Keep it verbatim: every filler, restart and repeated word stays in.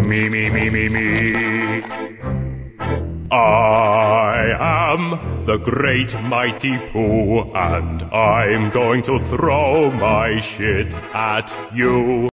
Me, me, me, me, me. I am the great mighty Pooh, and I'm going to throw my shit at you.